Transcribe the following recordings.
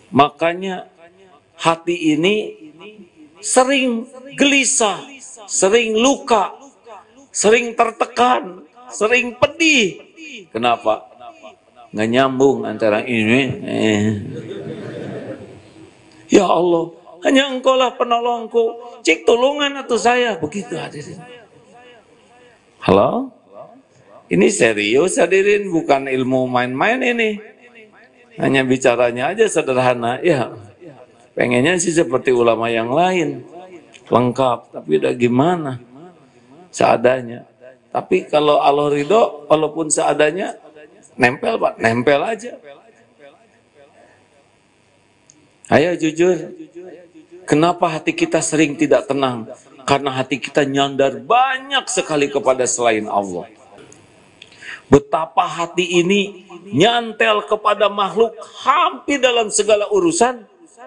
Makanya hati ini sering gelisah, sering luka, sering tertekan, sering pedih. Kenapa? Nggak nyambung antara ini. Ya Allah, hanya Engkau lah penolongku. Cik tolongan atau saya. Begitu hadirin. Halo? Ini serius hadirin, bukan ilmu main-main ini. Hanya bicaranya aja sederhana. Ya, pengennya sih seperti ulama yang lain. Lengkap, tapi udah gimana? Seadanya. Tapi kalau Allah ridho, walaupun seadanya, nempel Pak, nempel aja. Ayo jujur, kenapa hati kita sering tidak tenang? Karena hati kita nyandar banyak sekali kepada selain Allah. Betapa hati ini nyantel kepada makhluk hampir dalam segala urusan.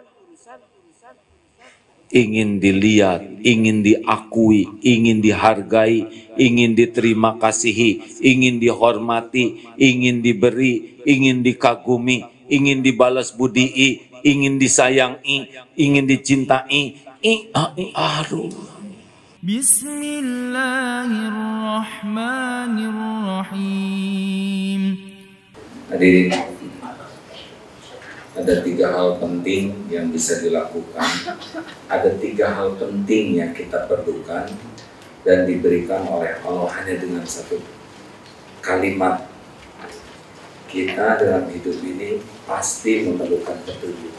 Ingin dilihat, ingin diakui, ingin dihargai, ingin diterima kasihi, ingin dihormati, ingin diberi, ingin dikagumi, ingin dibalas budii, ingin disayangi, ingin dicintai. Aduh. Bismillahirrahmanirrahim. Hadirin, ada 3 hal penting yang bisa dilakukan. Ada 3 hal penting yang kita perlukan dan diberikan oleh Allah hanya dengan 1 kalimat. Kita dalam hidup ini pasti memerlukan petunjuk.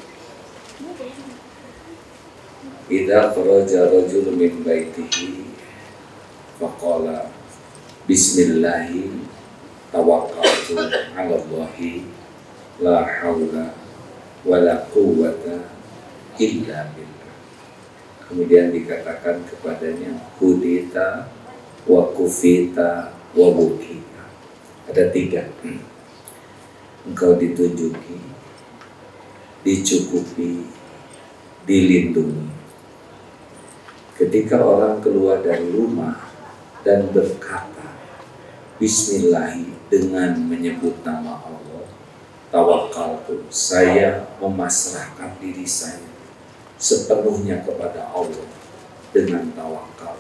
Idza kharaja rajulun min baitihi faqala bismillahi tawakkaltu 'ala Allahi la haula wala quwwata illa billah. Kemudian dikatakan kepadanya hudita wa kufita wa bukita. Ada 3. Engkau ditunjuki, dicukupi, dilindungi. Ketika orang keluar dari rumah dan berkata bismillahi dengan menyebut nama Allah, tawakkaltu, saya memasrahkan diri saya sepenuhnya kepada Allah dengan tawakal.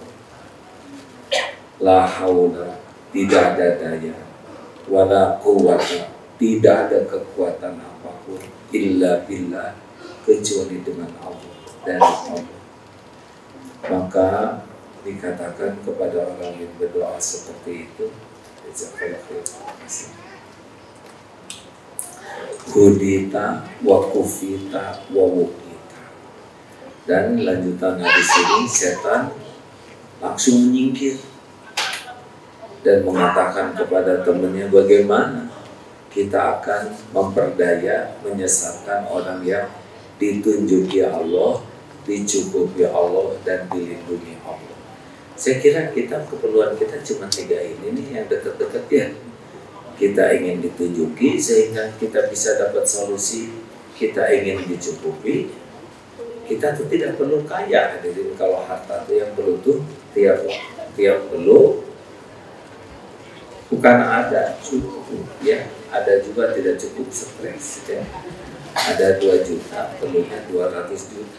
La haula, tidak ada daya, wala quwwata, tidak ada kekuatan apapun, illa billah, kecuali dengan Allah, dari Allah. Maka dikatakan kepada orang yang berdoa seperti itu, hudita wa kufita wa wukita. Dan lanjutan hadis ini, setan langsung menyingkir dan mengatakan kepada temannya, bagaimana kita akan memperdaya, menyesatkan orang yang ditunjuki Allah, dicukupi Allah, dan dilindungi Allah. Saya kira keperluan kita cuma 3 ini nih yang dekat-dekat ya. Kita ingin ditunjuki sehingga kita bisa dapat solusi. Kita ingin dicukupi. Kita tuh tidak perlu kaya. Jadi kalau harta itu yang perlu tuh tiap perlu bukan ada cukup ya. Ada juga tidak cukup stres ya. Ada 2 juta, perlunya 200 juta.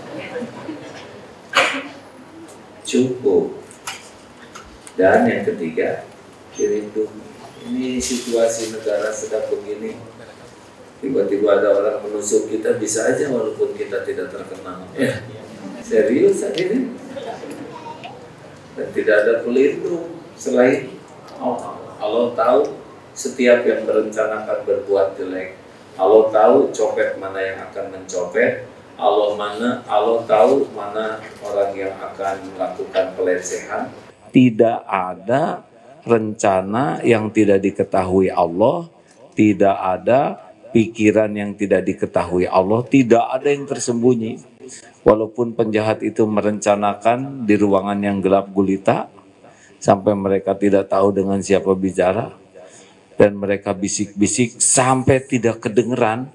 Cukup. Dan yang ketiga, dilindungi. Ini situasi negara sedang begini, tiba-tiba ada orang menusuk kita, bisa aja walaupun kita tidak terkenal ya. Serius ini. Dan tidak ada pelindung selain Allah. Allah tahu setiap yang merencanakan berbuat jelek. Allah tahu copet mana yang akan mencopet. Allah tahu mana orang yang akan melakukan pelecehan. Tidak ada rencana yang tidak diketahui Allah, tidak ada pikiran yang tidak diketahui Allah, tidak ada yang tersembunyi. Walaupun penjahat itu merencanakan di ruangan yang gelap gulita, sampai mereka tidak tahu dengan siapa bicara, dan mereka bisik-bisik sampai tidak kedengeran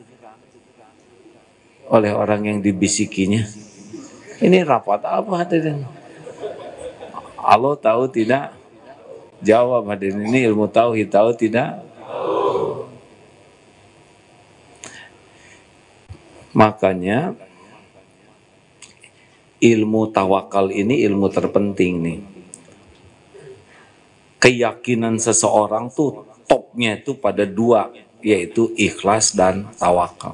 oleh orang yang dibisikinya. Ini rapat apa hadirin? Allah tahu tidak? Jawab hadirin, ini ilmu tauhid, tahu tidak? Makanya ilmu tawakal ini ilmu terpenting nih. Keyakinan seseorang tuh topnya itu pada dua, yaitu ikhlas dan tawakal.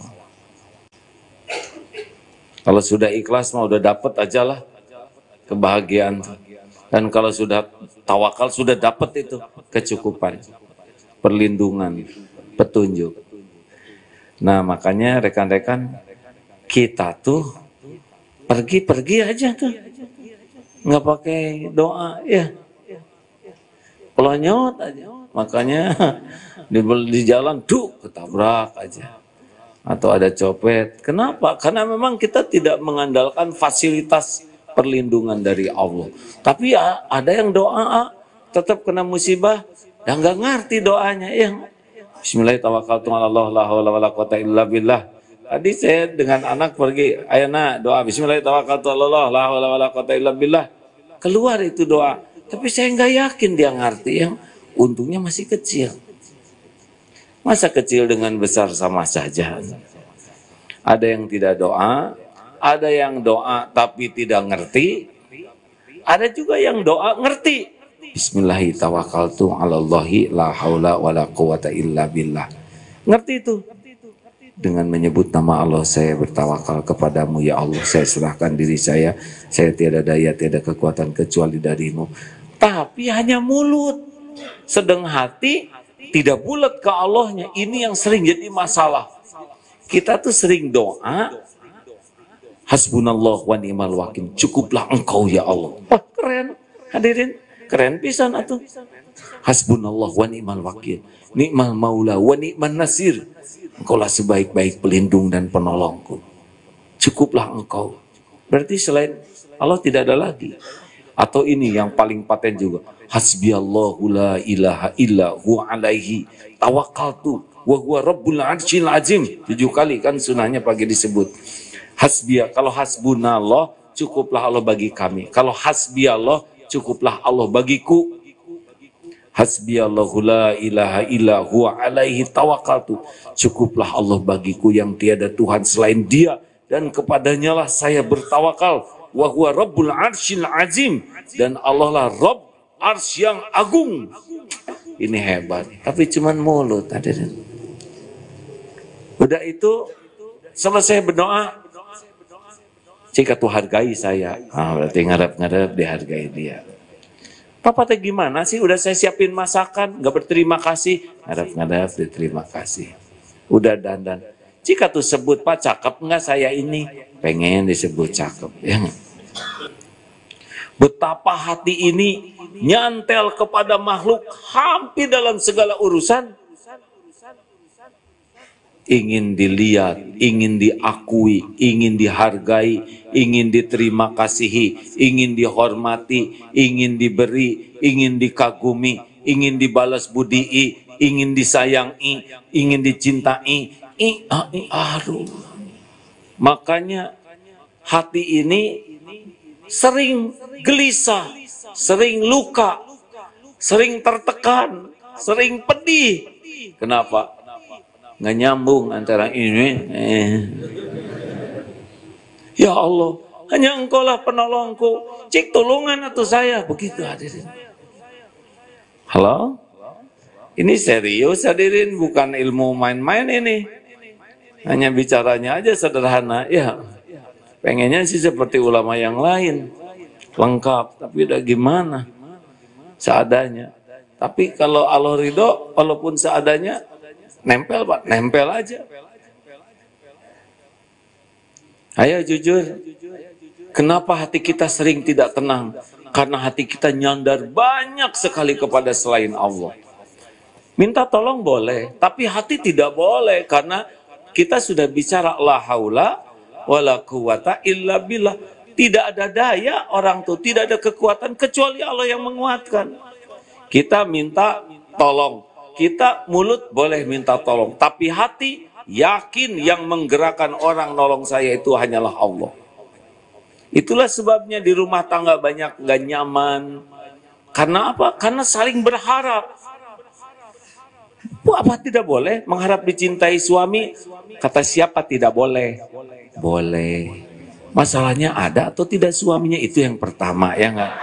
Kalau sudah ikhlas mah udah dapet aja lah kebahagiaan. Dan kalau sudah tawakal sudah dapet itu kecukupan, perlindungan, petunjuk. Nah makanya rekan-rekan, kita tuh pergi aja tuh, nggak pakai doa ya, pelonyot aja. Makanya di jalan ketabrak aja, atau ada copet. Kenapa? Karena memang kita tidak mengandalkan fasilitas perlindungan dari Allah. Tapi ya, ada yang doa tetap kena musibah, yang nggak ngerti doanya ya. Bismillahirrahmanirrahim. Tadi saya dengan anak pergi, ayo nak doa Bismillahirrahmanirrahim. Keluar itu doa, tapi saya nggak yakin dia ngerti. Yang untungnya masih kecil. Masa kecil dengan besar sama saja. Ada yang tidak doa, ada yang doa tapi tidak ngerti, ada juga yang doa ngerti. Bismillahirrahmanirrahim. La haula wala quwata illa billah. Ngerti itu. Dengan menyebut nama Allah, saya bertawakal kepadamu ya Allah, saya serahkan diri saya tiada daya, tiada kekuatan kecuali darimu. Tapi hanya mulut, sedang hati tidak bulat ke Allahnya. Ini yang sering jadi masalah. Kita tuh sering doa, hasbunallah wa ni'mal wakil, cukuplah engkau ya Allah. Wah keren, hadirin, keren pisan atuh. Hasbunallah wa ni'mal wakil, ni'mal maula wa ni'man nasir. Engkaulah sebaik-baik pelindung dan penolongku. Cukuplah engkau. Berarti selain Allah tidak ada lagi. Atau ini yang paling paten juga. Hasbiyallahu la ilaha illa huwa alaihi tawakkaltu wa huwa rabbul arsyil azim. 7 kali kan sunahnya pagi disebut. Hasbiyah, kalau hasbunallah cukuplah Allah bagi kami. Kalau hasbiyallah cukuplah Allah bagiku. Hasbiyallahu la ilaha illa huwa alaihi tawakkaltu. Cukuplah Allah bagiku yang tiada Tuhan selain Dia, dan kepadanya lah saya bertawakal. Wa huwa rabbul arsyil azim, dan Allah lah Rabb arsy yang agung. Ini hebat, tapi cuman mulut hadirin. Udah itu selesai berdoa, jika Tuhan hargai saya, berarti ngarep-ngarep dihargai Dia. Papa teh gimana sih? Udah saya siapin masakan, nggak berterima kasih. Ngadap-ngadap diterima kasih. Udah dandan. Jika tuh sebut, Pak cakep nggak saya ini? Pengen disebut cakep. Ya. Betapa hati ini nyantel kepada makhluk hampir dalam segala urusan. Ingin dilihat, ingin diakui, ingin dihargai, ingin diterima kasihi, ingin dihormati, ingin diberi, ingin dikagumi, ingin dibalas budi, ingin disayangi, ingin dicintai. Aduh. Makanya hati ini sering gelisah, sering luka, sering tertekan, sering pedih. Kenapa? Nggak nyambung antara ini. Ya Allah, hanya Engkau lah penolongku. Cik tulungan atau saya. Begitu hadirin. Halo? Ini serius hadirin, bukan ilmu main-main ini. Hanya bicaranya aja sederhana. Ya, pengennya sih seperti ulama yang lain. Lengkap, tapi udah gimana? Seadanya. Tapi kalau Allah ridho, walaupun seadanya, nempel Pak, nempel aja. Ayo jujur, kenapa hati kita sering tidak tenang? Karena hati kita nyandar banyak sekali kepada selain Allah. Minta tolong boleh, tapi hati tidak boleh. Karena kita sudah bicara la haula wala quwata illa billah. Tidak ada daya orang tuh, tidak ada kekuatan kecuali Allah yang menguatkan. Kita minta tolong. Kita mulut boleh minta tolong, tapi hati yakin yang menggerakkan orang nolong saya itu hanyalah Allah. Itulah sebabnya di rumah tangga banyak gak nyaman. Karena apa? Karena saling berharap. Apa tidak boleh mengharap dicintai suami? Kata siapa tidak boleh? Boleh. Masalahnya ada atau tidak suaminya, itu yang pertama, ya enggak?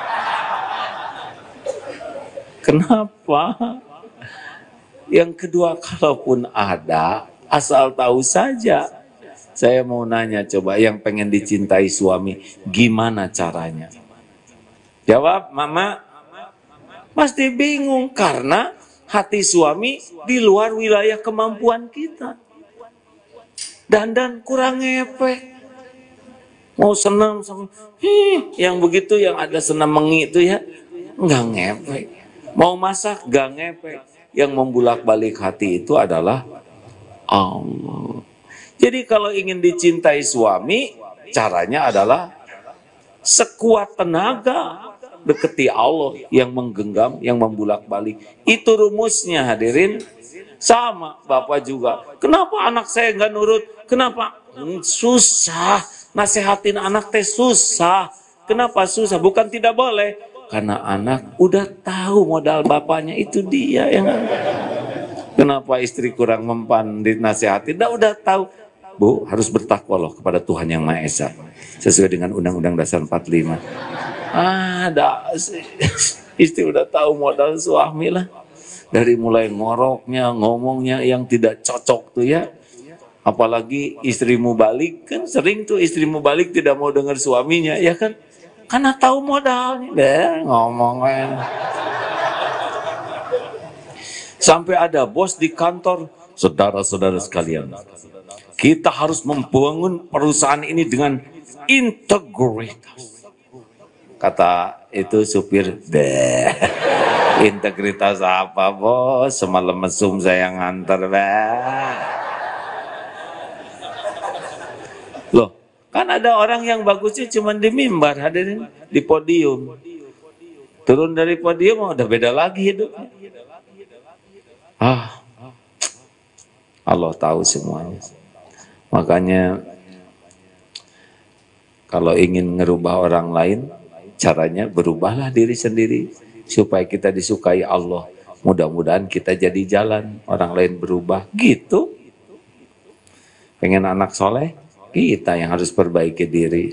Kenapa? Yang kedua, kalaupun ada, asal tahu saja. Saya mau nanya, coba yang pengen dicintai suami, gimana caranya? Jawab, Mama. Pasti bingung karena hati suami di luar wilayah kemampuan kita. Dandan kurang ngepek. Mau senam sama yang begitu, yang ada senam mengi itu ya, nggak ngepek. Mau masak nggak ngepek. Yang membulak-balik hati itu adalah Allah. Jadi kalau ingin dicintai suami, caranya adalah sekuat tenaga deketi Allah yang menggenggam, yang membulak-balik. Itu rumusnya, hadirin. Sama Bapak juga. Kenapa anak saya nggak nurut? Kenapa? Susah. Nasehatin anak teh susah. Kenapa susah? Bukan tidak boleh. Karena anak udah tahu modal bapaknya itu dia. Yang kenapa istri kurang mempan dinasehatin? Udah tahu. Bu, harus bertakwa loh kepada Tuhan Yang Maha Esa. Sesuai dengan Undang-Undang Dasar 45. Ada istri udah tahu modal suami lah. Dari mulai ngoroknya, ngomongnya yang tidak cocok tuh ya. Apalagi istrimu balik, kan sering tuh istrimu balik tidak mau dengar suaminya, ya kan? Karena tahu modalnya. Ngomongnya. Sampai ada bos di kantor, saudara-saudara sekalian, kita harus membangun perusahaan ini dengan integritas. Kata itu supir, integritas apa bos? Semalam mesum saya nganter, Loh, kan ada orang yang bagusnya cuma di mimbar, hadirin, di podium. Turun dari podium udah beda lagi hidupnya. Allah tahu semuanya. Makanya kalau ingin ngerubah orang lain, caranya berubahlah diri sendiri supaya kita disukai Allah. Mudah-mudahan kita jadi jalan, orang lain berubah. Gitu. Pengen anak soleh? Kita yang harus perbaiki diri.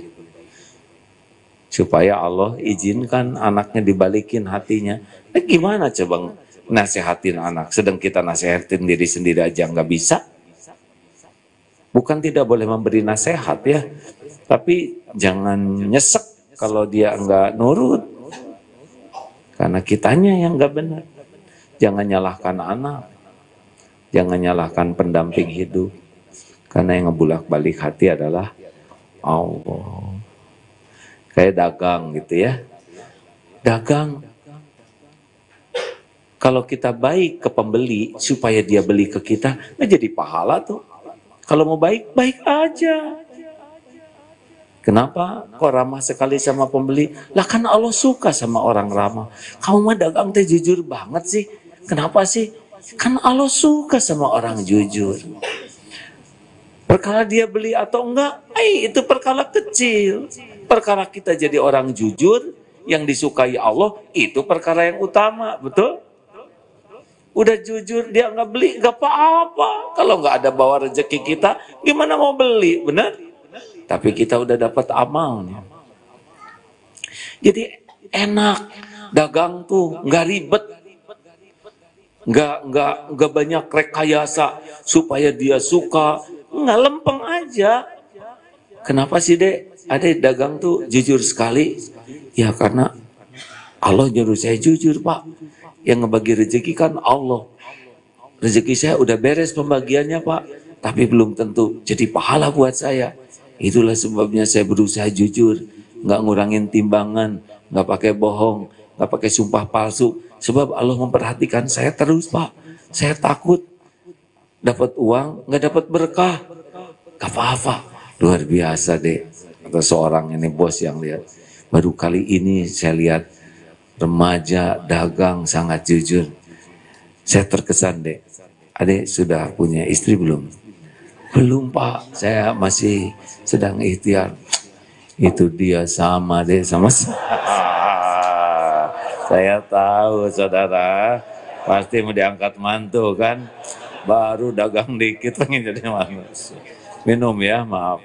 Supaya Allah izinkan anaknya dibalikin hatinya. Gimana coba nasihatin anak? Sedang kita nasihatin diri sendiri aja nggak bisa. Bukan tidak boleh memberi nasihat ya. Tapi jangan nyesek kalau dia nggak nurut. Karena kitanya yang nggak benar. Jangan nyalahkan anak. Jangan nyalahkan pendamping hidup. Karena yang ngebulak-balik hati adalah Allah. Kayak dagang gitu ya. Dagang. Kalau kita baik ke pembeli supaya dia beli ke kita, nah jadi pahala tuh. Kalau mau baik, baik aja. Kenapa kok ramah sekali sama pembeli? Lah kan Allah suka sama orang ramah. Kamu mah dagang teh jujur banget sih. Kenapa sih? Kan Allah suka sama orang jujur. Perkara dia beli atau enggak, itu perkara kecil. Perkara kita jadi orang jujur, yang disukai Allah, itu perkara yang utama, betul? Udah jujur, dia enggak beli, enggak apa-apa. Kalau enggak ada bawa rezeki kita, gimana mau beli, benar? Tapi kita udah dapat amalnya. Jadi enak, dagang tuh, enggak ribet. Enggak banyak rekayasa supaya dia suka. Nggak lempeng aja. Kenapa sih dek? Ada dagang tuh jujur sekali. Ya karena Allah nyuruh saya jujur pak. Yang ngebagi rezeki kan Allah. Rezeki saya udah beres pembagiannya pak. Tapi belum tentu jadi pahala buat saya. Itulah sebabnya saya berusaha jujur. Nggak ngurangin timbangan. Nggak pakai bohong. Nggak pakai sumpah palsu. Sebab Allah memperhatikan saya terus pak. Saya takut dapat uang, nggak dapat berkah. Gak apa-apa. Luar biasa deh. Atau seorang ini bos yang lihat. Baru kali ini saya lihat remaja dagang sangat jujur. Saya terkesan deh. Adek sudah punya istri belum? Belum pak. Saya masih sedang ikhtiar. Itu dia sama deh sama saya. Saya tahu saudara. Pasti mau diangkat mantu kan. Baru dagang dikit pengen jadi mantu. Minum ya, maaf.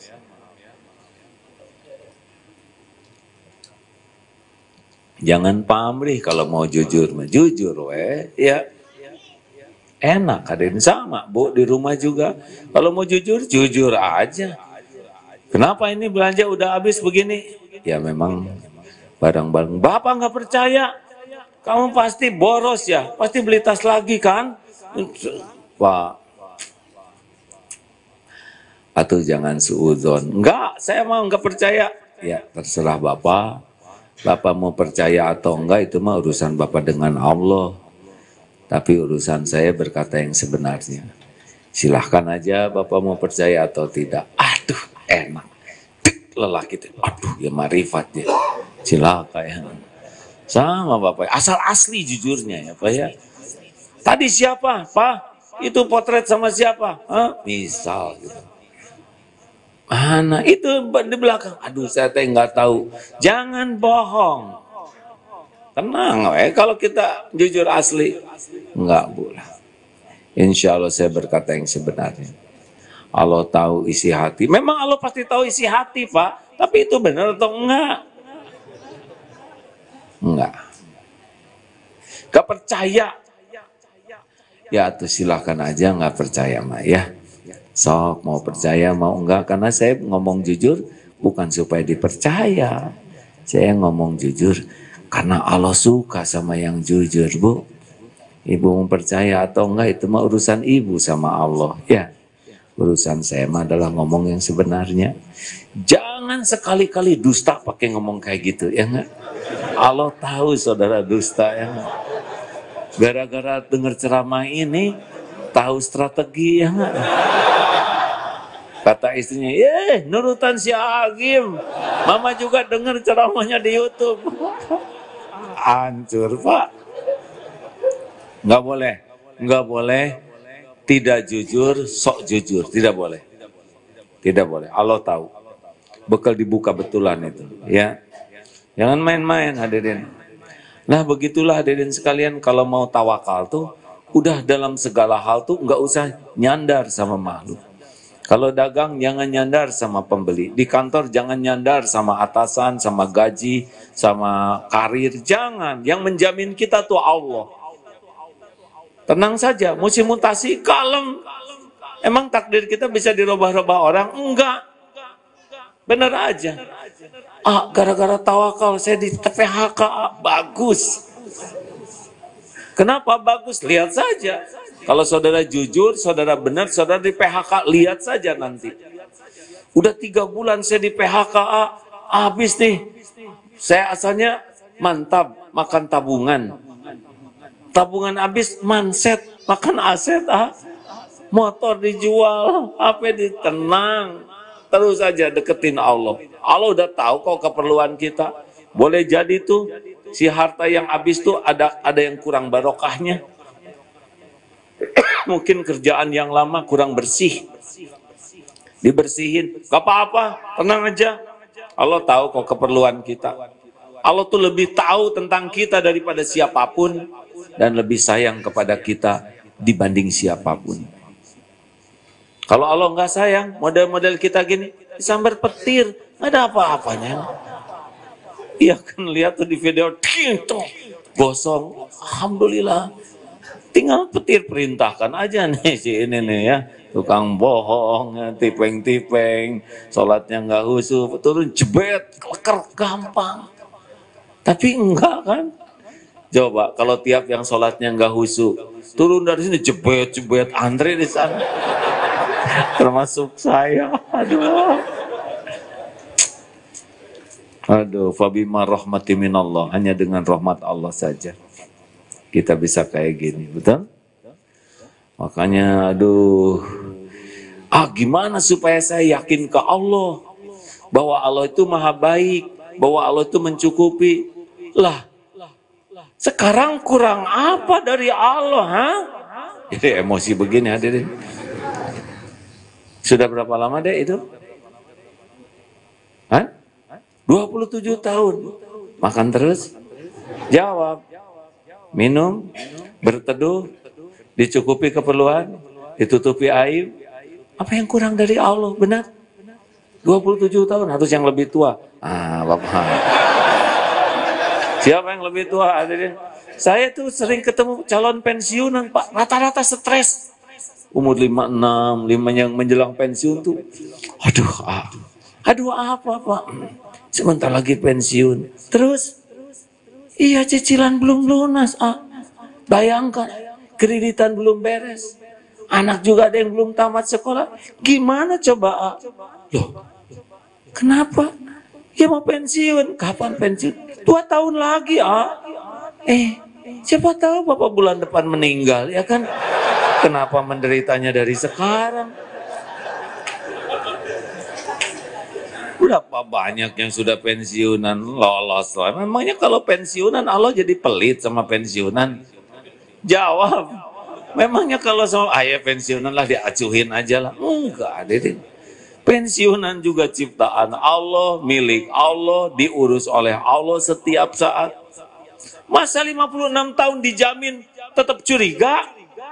Jangan pamrih kalau mau jujur, jujur ya. Enak hadirin, sama Bu di rumah juga. Kalau mau jujur, jujur aja. Kenapa ini belanja udah habis begini? Ya memang barang-barang Bapak nggak percaya. Kamu pasti boros ya, pasti beli tas lagi kan? Pak, atau jangan suudzon. Enggak, saya mau nggak percaya. Ya terserah Bapak. Bapak mau percaya atau enggak itu mah urusan Bapak dengan Allah. Tapi urusan saya berkata yang sebenarnya. Silahkan aja Bapak mau percaya atau tidak. Aduh, enak. Lelaki itu, aduh ya marifat ya. Silakan ya. Sama Bapak, asal asli jujurnya ya Pak ya. Tadi siapa Pak? Itu potret sama siapa? Hah? Misal gitu. Mana itu di belakang? Aduh saya nggak tahu. Jangan bohong. Tenang, kalau kita jujur asli, enggak boleh. Insya Allah saya berkata yang sebenarnya. Allah tahu isi hati. Memang Allah pasti tahu isi hati, Pak. Tapi itu benar atau enggak? Enggak. Gak percaya. Ya tuh silahkan aja nggak percaya mah ya. Sok mau percaya mau enggak. Karena saya ngomong jujur bukan supaya dipercaya. Saya ngomong jujur karena Allah suka sama yang jujur, Bu. Ibu mau percaya atau enggak itu mah urusan ibu sama Allah, ya. Urusan saya mah adalah ngomong yang sebenarnya. Jangan sekali-kali dusta pakai ngomong kayak gitu, ya enggak? Allah tahu saudara dusta, ya enggak? Gara-gara dengar ceramah ini, tahu strategi, ya enggak? Kata istrinya, nurutan si Agim. Mama juga dengar ceramahnya di YouTube. Hancur Pak. Nggak boleh tidak jujur, sok jujur, tidak boleh. Tidak boleh, Allah tahu. Bekal dibuka betulan itu, ya. Jangan main-main hadirin. Nah begitulah hadirin sekalian, kalau mau tawakal tuh, udah dalam segala hal tuh nggak usah nyandar sama makhluk. Kalau dagang jangan nyandar sama pembeli. Di kantor jangan nyandar sama atasan, sama gaji, sama karir. Jangan. Yang menjamin kita tuh Allah. Tenang saja. Musim mutasi, kalem. Emang takdir kita bisa dirubah-rubah orang? Enggak. Benar aja. Gara-gara tawakal saya di PHK. Bagus. Kenapa bagus? Lihat saja. Kalau saudara jujur, saudara benar, saudara di PHK, lihat saja nanti. Udah 3 bulan saya di PHK, habis nih. Saya asalnya mantap, makan tabungan. Tabungan habis, manset, makan aset. Motor dijual, HP ditenang. Terus aja deketin Allah. Allah udah tahu kok keperluan kita. Boleh jadi tuh, si harta yang habis tuh ada yang kurang barokahnya. Mungkin kerjaan yang lama kurang bersih, dibersihin, gak apa-apa, tenang aja. Allah tahu kok keperluan kita. Allah tuh lebih tahu tentang kita daripada siapapun dan lebih sayang kepada kita dibanding siapapun. Kalau Allah nggak sayang, model-model kita gini, disambar petir, nggak ada apa-apanya. Iya kan lihat tuh di video, gosong, alhamdulillah. Tinggal petir perintahkan aja nih si ini nih ya. Tukang bohong, tipeng-tipeng, sholatnya nggak khusyuk, turun jebet, kleker, gampang. Tapi enggak kan? Coba kalau tiap yang sholatnya nggak khusyuk, turun dari sini jebet-jebet, antri di sana. Termasuk saya, aduh, fabima rahmati minallah, hanya dengan rahmat Allah saja kita bisa kayak gini, betul? Makanya aduh, gimana supaya saya yakin ke Allah bahwa Allah itu maha baik, bahwa Allah itu mencukupi. Lah, sekarang kurang apa dari Allah, Jadi emosi begini hadirin. Sudah berapa lama deh itu? 27 tahun. Makan terus? Jawab. minum, berteduh, dicukupi keperluan, ditutupi aib. Apa yang kurang dari Allah? Benar? 27 tahun, harus yang lebih tua. Bapak. Siapa yang lebih tua? Saya tuh sering ketemu calon pensiunan, Pak. Rata-rata stres. Umur 56, 5 yang menjelang pensiun tuh. Aduh apa, Pak? Sebentar lagi pensiun. Terus, iya cicilan belum lunas. Bayangkan, kreditan belum beres. Anak juga ada yang belum tamat sekolah. Gimana coba, Loh, kenapa? Ya mau pensiun. Kapan pensiun? 2 tahun lagi, siapa tahu Bapak bulan depan meninggal, ya kan? Kenapa menderitanya dari sekarang? Berapa banyak yang sudah pensiunan lolos lah. Memangnya kalau pensiunan Allah jadi pelit sama pensiunan? Jawab. Memangnya kalau soal pensiunan lah diacuhin aja lah. Enggak, hadirin. Pensiunan juga ciptaan Allah, milik Allah, diurus oleh Allah setiap saat. Masa 56 tahun dijamin tetap curiga?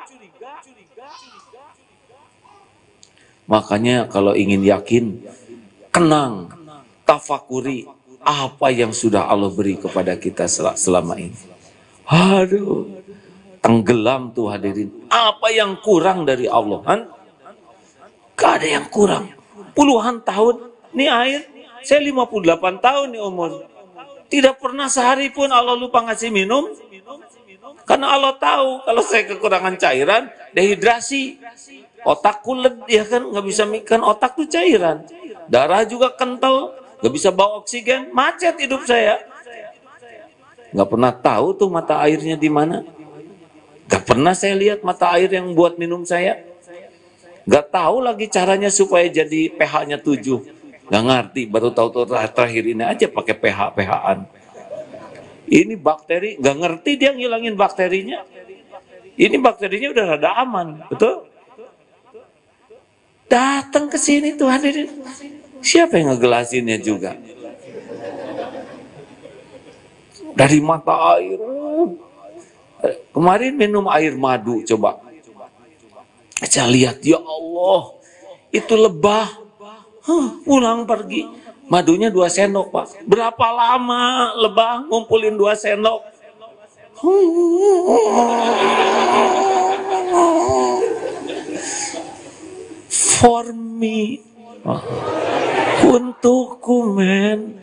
Makanya kalau ingin yakin, kenang, tafakuri apa yang sudah Allah beri kepada kita selama ini. Tenggelam tuh hadirin. Apa yang kurang dari Allah? Gak ada yang kurang. Puluhan tahun, nih air, saya 58 tahun nih umur. Tidak pernah sehari pun Allah lupa ngasih minum. Karena Allah tahu kalau saya kekurangan cairan, dehidrasi. Otak kulet, ya kan, nggak bisa kan otak tuh cairan. Darah juga kental, nggak bisa bawa oksigen, macet hidup saya. Nggak pernah tahu tuh mata airnya di mana. Nggak pernah saya lihat mata air yang buat minum saya. Nggak tahu lagi caranya supaya jadi pH-nya 7. Nggak ngerti, baru tahu terakhir ini aja pakai pH-pH-an. Ini bakteri, nggak ngerti dia ngilangin bakterinya. Ini bakterinya udah rada aman, betul? Datang ke sini tuh hadirin. Siapa yang ngegelasinnya juga? Dari mata air. Kemarin minum air madu, coba. Saya lihat, ya Allah, itu lebah. Pulang pergi. Madunya 2 sendok, Pak. Berapa lama lebah ngumpulin 2 sendok? For me. Untukku, men.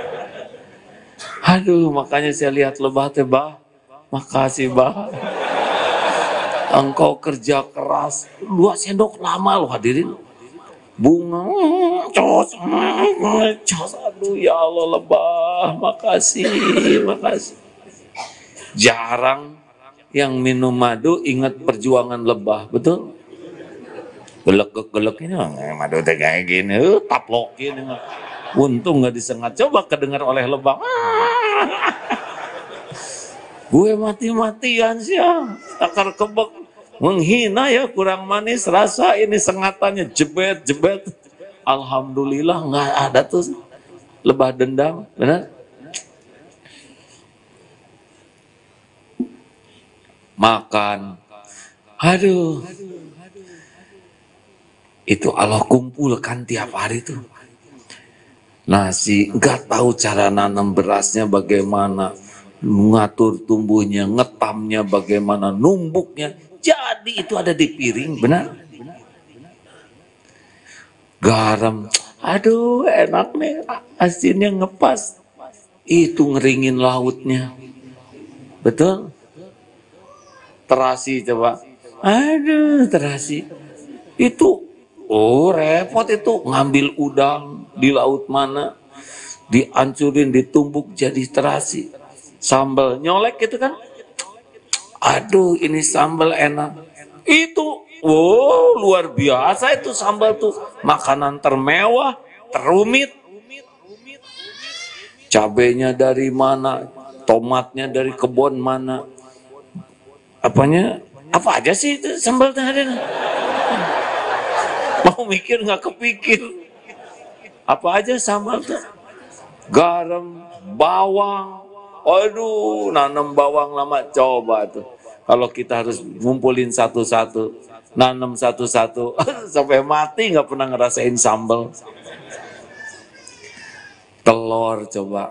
Makanya saya lihat lebah teh, Bah. Makasih, Bah. Engkau kerja keras. 2 sendok lama loh hadirin. Bunga, cos. Aduh ya Allah lebah. Makasih. Jarang yang minum madu ingat perjuangan lebah, betul? Gelek ini madu teh kayak gini, taplokin. Untung nggak disengat. Coba kedengar oleh lebah. Gue mati-matian sih ya, takar kebek. Menghina ya, kurang manis rasa ini sengatannya, jebet. Alhamdulillah nggak ada tuh lebah dendam, benar? Makan, itu Allah kumpulkan tiap hari tuh. Nasi, nggak tahu cara nanam berasnya bagaimana, ngatur tumbuhnya, ngetamnya bagaimana, numbuknya. Jadi itu ada di piring, benar? Garam, enak nih, asinnya ngepas. Itu ngeringin lautnya, betul? Terasi coba, terasi. Itu, repot itu, ngambil udang di laut mana, dihancurin, ditumbuk jadi terasi. Sambal nyolek gitu kan. Ini sambal enak. Itu, luar biasa itu sambal tuh. Makanan termewah, terumit. Cabenya dari mana, tomatnya dari kebun mana. Apa aja sih itu sambal tadi? Mau mikir nggak kepikir. Apa aja sambal tuh? Garam, bawang, Waduh, nanam bawang lama, coba tuh. Kalau kita harus ngumpulin satu-satu, nanam satu-satu, sampai mati nggak pernah ngerasain sambal. Telur coba,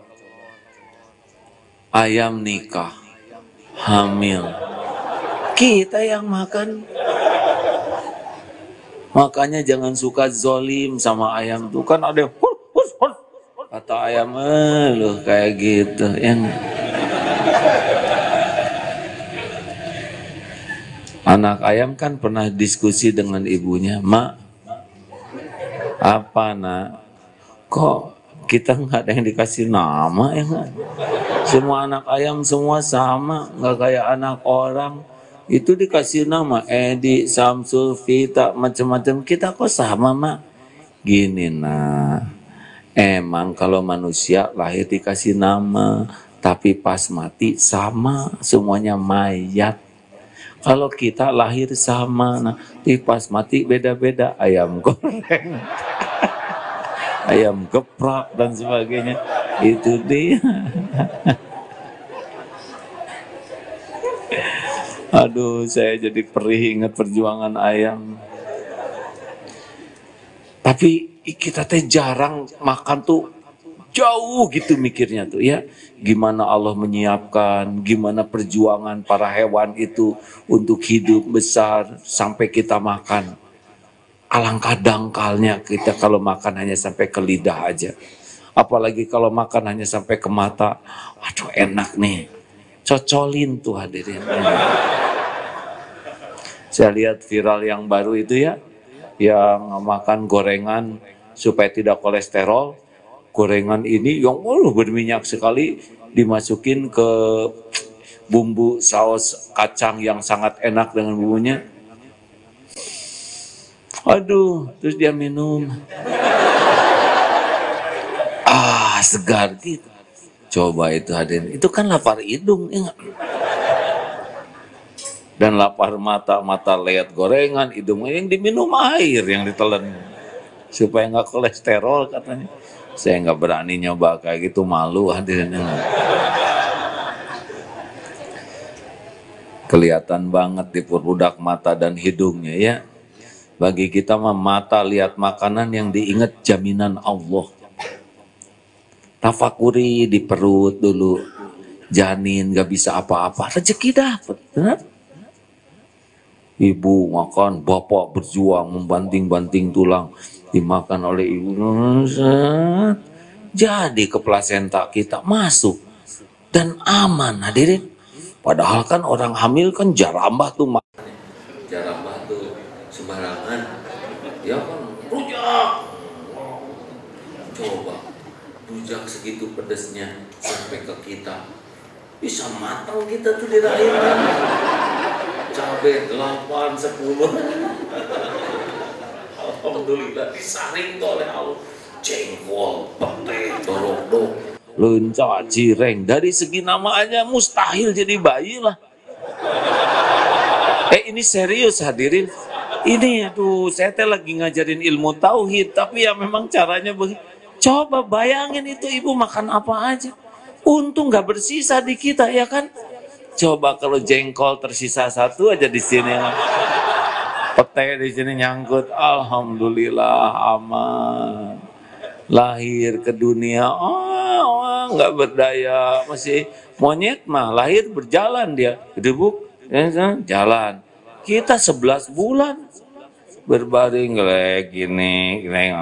ayam nikah, hamil, kita yang makan. Makanya jangan suka zolim sama ayam tuh, kan ada yang kata ayam, loh kayak gitu yang anak ayam kan pernah diskusi dengan ibunya, "Mak, apa nak, kok kita nggak ada yang dikasih nama ya nggak? Semua anak ayam semua sama, nggak kayak anak orang. Itu dikasih nama Edi, Samsul, Vita, macam-macam. Kita kok sama, Mak?" Gini, nah, emang kalau manusia lahir dikasih nama, tapi pas mati sama, semuanya mayat. Kalau kita lahir sama, nah, tapi pas mati beda-beda, ayam goreng, ayam geprek dan sebagainya. Itu dia. Aduh, saya jadi perih ingat perjuangan ayam. Tapi kita teh jarang makan tuh jauh gitu mikirnya tuh ya. Gimana Allah menyiapkan, gimana perjuangan para hewan itu untuk hidup besar sampai kita makan. Alangkah dangkalnya kita kalau makan hanya sampai ke lidah aja. Apalagi kalau makan hanya sampai ke mata. Aduh enak nih. Cocolin tuh hadirin. Saya lihat viral yang baru itu ya, yang makan gorengan supaya tidak kolesterol. Gorengan ini yang berminyak sekali, dimasukin ke bumbu saus kacang yang sangat enak dengan bumbunya. Aduh, terus dia minum. Segar gitu. Coba itu hadirin, itu kan lapar hidung, ya enggak? Dan lapar mata, mata lihat gorengan, hidungnya yang diminum air yang ditelan supaya nggak kolesterol katanya. Saya nggak berani nyoba kayak gitu, malu hadirin. Kelihatan banget diperbudak mata dan hidungnya ya. Bagi kita mah mata lihat makanan yang diingat jaminan Allah. Tafakuri di perut dulu, janin nggak bisa apa-apa, rezeki dapat, benar? Ibu makan, bapak berjuang membanting-banting tulang, dimakan oleh ibu, jadi ke plasenta kita masuk dan aman hadirin. Padahal kan orang hamil kan jarambah tuh, Jarambah tuh sembarangan, ya kan rujak. Coba rujak segitu pedesnya sampai ke kita, bisa matang kita tuh di rahim. Cabai 8, 10. Alhamdulillah disaring tuh oleh Allah. Jengkol, pete, dorok-dorok, lenca, cireng. Dari segi nama aja mustahil jadi bayi lah. Ini serius hadirin. Ini aduh, saya teh lagi ngajarin ilmu tauhid, tapi ya memang caranya begini. Coba bayangin itu ibu makan apa aja. Untung nggak bersisa di kita ya kan. Coba kalau jengkol tersisa satu aja di sini, pete di sini nyangkut, alhamdulillah aman. Lahir ke dunia, nggak berdaya, masih monyet mah lahir berjalan dia, gedebuk, jalan. Kita 11 bulan berbaring kayak gini,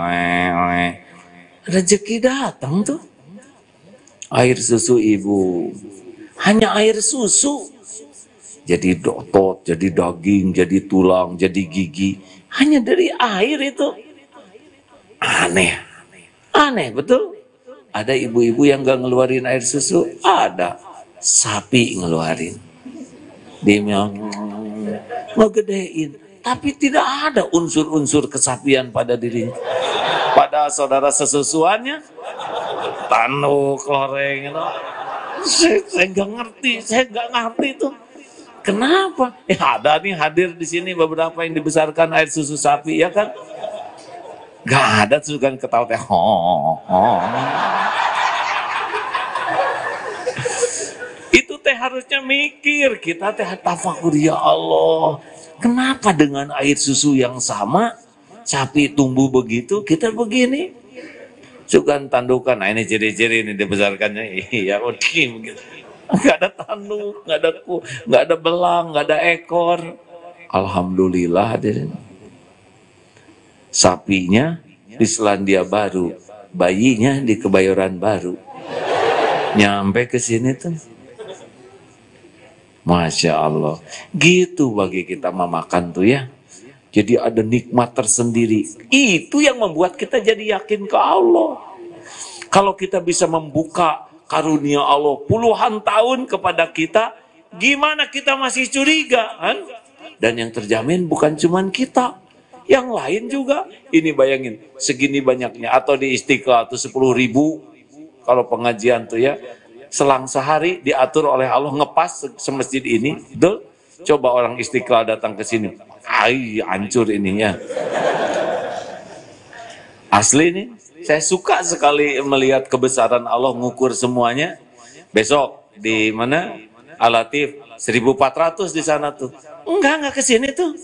rezeki datang tuh. Air susu ibu. Hanya air susu. Jadi otot, jadi daging, jadi tulang, jadi gigi. Hanya dari air itu. Aneh. Aneh, betul? Ada ibu-ibu yang gak ngeluarin air susu? Ada. Sapi ngeluarin. Dia ngegedein. Tapi tidak ada unsur-unsur kesapian pada dirinya. Pada saudara sesusuannya, tanduk, loreng, saya nggak ngerti itu. Kenapa? Ada nih hadir di sini beberapa yang dibesarkan air susu sapi, ya kan? Gak ada tuh kan ketawa teh. teh harusnya mikir, kita teh tafakur, ya Allah, kenapa dengan air susu yang sama sapi tumbuh begitu, kita begini? Sukan tandukan, nah ini ciri-ciri ini dibesarkannya, iya oke begitu. Nggak ada tanduk, nggak ada belang, nggak ada ekor. Alhamdulillah hadirin. Sapinya di Selandia Baru, bayinya di Kebayoran Baru. Nyampe ke sini tuh, Masya Allah. Gitu bagi kita memakan tuh ya. Jadi ada nikmat tersendiri. Itu yang membuat kita jadi yakin ke Allah. Kalau kita bisa membuka karunia Allah puluhan tahun kepada kita, gimana kita masih curiga kan? Dan yang terjamin bukan cuma kita, yang lain juga. Ini bayangin, segini banyaknya. Atau di Istiqlal tuh 10.000, kalau pengajian tuh ya, selang sehari diatur oleh Allah ngepas semasjid ini. Betul? Coba orang Istiqlal datang ke sini, hancur ininya. Asli nih, saya suka sekali melihat kebesaran Allah ngukur semuanya. Besok di mana? Al-Latif 1400 di sana tuh. Enggak ke sini tuh.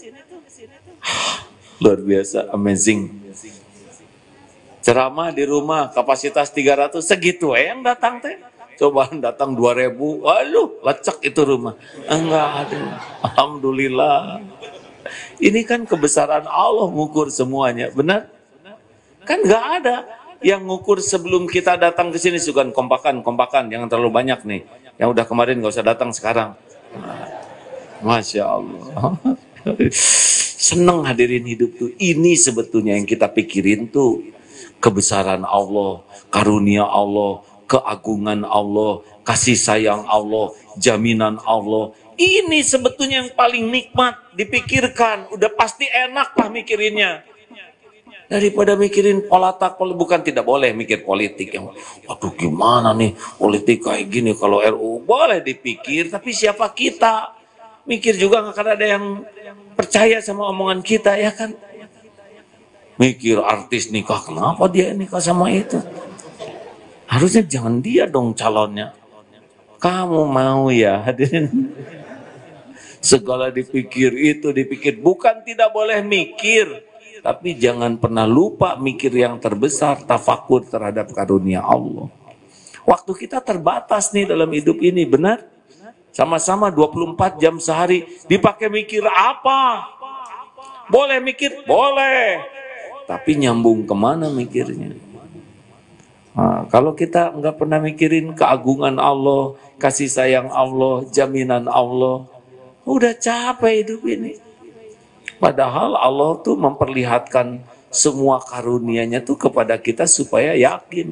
Luar biasa, amazing. Ceramah di rumah kapasitas 300, segitu yang datang teh. Coba datang 2.000, waduh, lecek itu rumah. Enggak ada. Alhamdulillah. Ini kan kebesaran Allah mengukur semuanya, benar? Kan enggak ada yang ngukur sebelum kita datang ke sini. Sukan kompakan, jangan terlalu banyak nih. Yang udah kemarin enggak usah datang sekarang. Masya Allah. Seneng hadirin hidup tuh. Ini sebetulnya yang kita pikirin tuh. Kebesaran Allah, karunia Allah, keagungan Allah, kasih sayang Allah, jaminan Allah. Ini sebetulnya yang paling nikmat dipikirkan. Udah pasti enak lah mikirinnya. Daripada mikirin politik, bukan tidak boleh mikir politik. Yang, aduh gimana nih politik kayak gini kalau RU. Boleh dipikir, tapi siapa kita? Mikir juga nggak akan ada yang percaya sama omongan kita, ya kan? Mikir artis nikah, kenapa dia nikah sama itu? Harusnya jangan dia dong calonnya. Kamu mau ya hadirin? Segala dipikir itu, dipikir. Bukan tidak boleh mikir. Tapi jangan pernah lupa mikir yang terbesar, tafakur terhadap karunia Allah. Waktu kita terbatas nih dalam hidup ini, benar? Sama-sama 24 jam sehari. Dipakai mikir apa? Boleh mikir? Boleh. Tapi nyambung kemana mikirnya? Nah, kalau kita nggak pernah mikirin keagungan Allah, kasih sayang Allah, jaminan Allah, udah capek hidup ini. Padahal Allah tuh memperlihatkan semua karunia-Nya tuh kepada kita supaya yakin.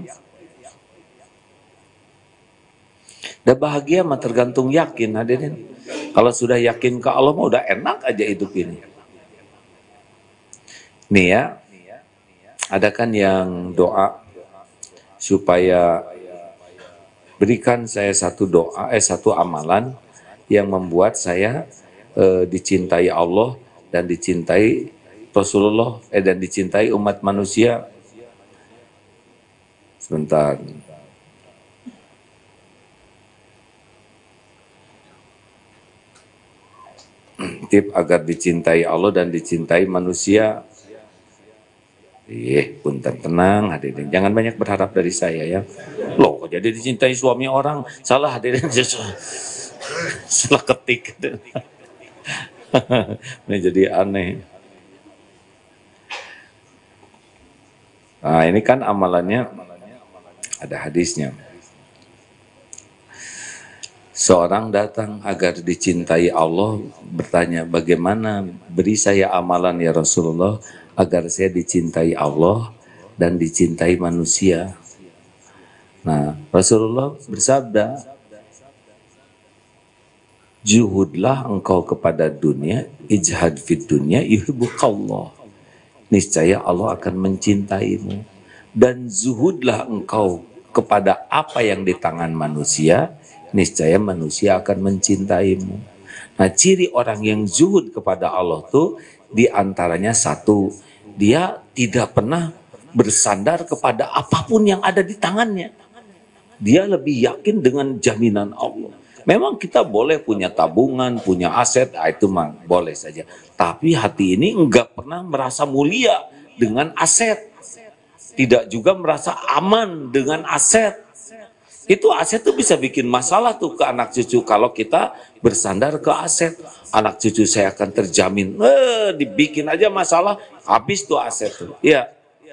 Dan bahagia mah tergantung yakin, hadirin. Kalau sudah yakin ke Allah mah udah enak aja hidup ini. Nih ya, ada kan yang doa supaya berikan saya satu amalan yang membuat saya dicintai Allah dan dicintai Rasulullah dan dicintai umat manusia. Sebentar. Tip agar dicintai Allah dan dicintai manusia. Punten, tenang hadirin. Jangan banyak berharap dari saya ya. Loh, jadi dicintai suami orang. Salah hadirin. Salah ketik. Ini jadi aneh. Nah, ini kan amalannya ada hadisnya. Seorang datang agar dicintai Allah, bertanya, bagaimana beri saya amalan ya Rasulullah agar saya dicintai Allah dan dicintai manusia. Nah, Rasulullah bersabda, juhudlah engkau kepada dunia, ijhad fid dunya yuhibbukallah. Niscaya Allah akan mencintaimu. Dan zuhudlah engkau kepada apa yang di tangan manusia, niscaya manusia akan mencintaimu. Nah, ciri orang yang zuhud kepada Allah tuh diantaranya satu, dia tidak pernah bersandar kepada apapun yang ada di tangannya. Dia lebih yakin dengan jaminan Allah. Memang kita boleh punya tabungan, punya aset, itu mah boleh saja. Tapi hati ini enggak pernah merasa mulia dengan aset. Tidak juga merasa aman dengan aset. Itu aset tuh bisa bikin masalah tuh ke anak cucu kalau kita bersandar ke aset. Anak cucu saya akan terjamin. Dibikin aja masalah, habis tuh aset tuh. Ya.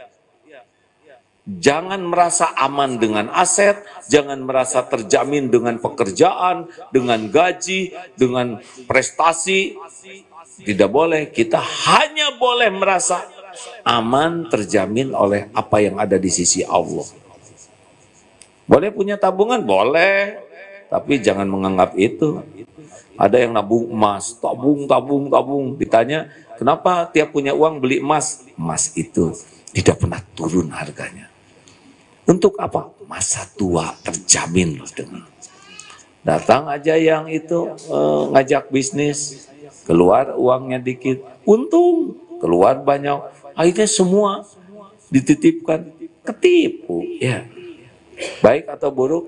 Jangan merasa aman dengan aset, jangan merasa terjamin dengan pekerjaan, dengan gaji, dengan prestasi. Tidak boleh, kita hanya boleh merasa aman, terjamin oleh apa yang ada di sisi Allah. Boleh punya tabungan? Boleh. Tapi jangan menganggap itu. Ada yang nabung emas, tabung. Ditanya, kenapa tiap punya uang beli emas? Emas itu tidak pernah turun harganya. Untuk apa? Masa tua terjamin loh dengan. Datang aja yang itu ngajak bisnis, keluar uangnya dikit, untung keluar banyak, akhirnya semua dititipkan, ketipu. Ya, baik atau buruk?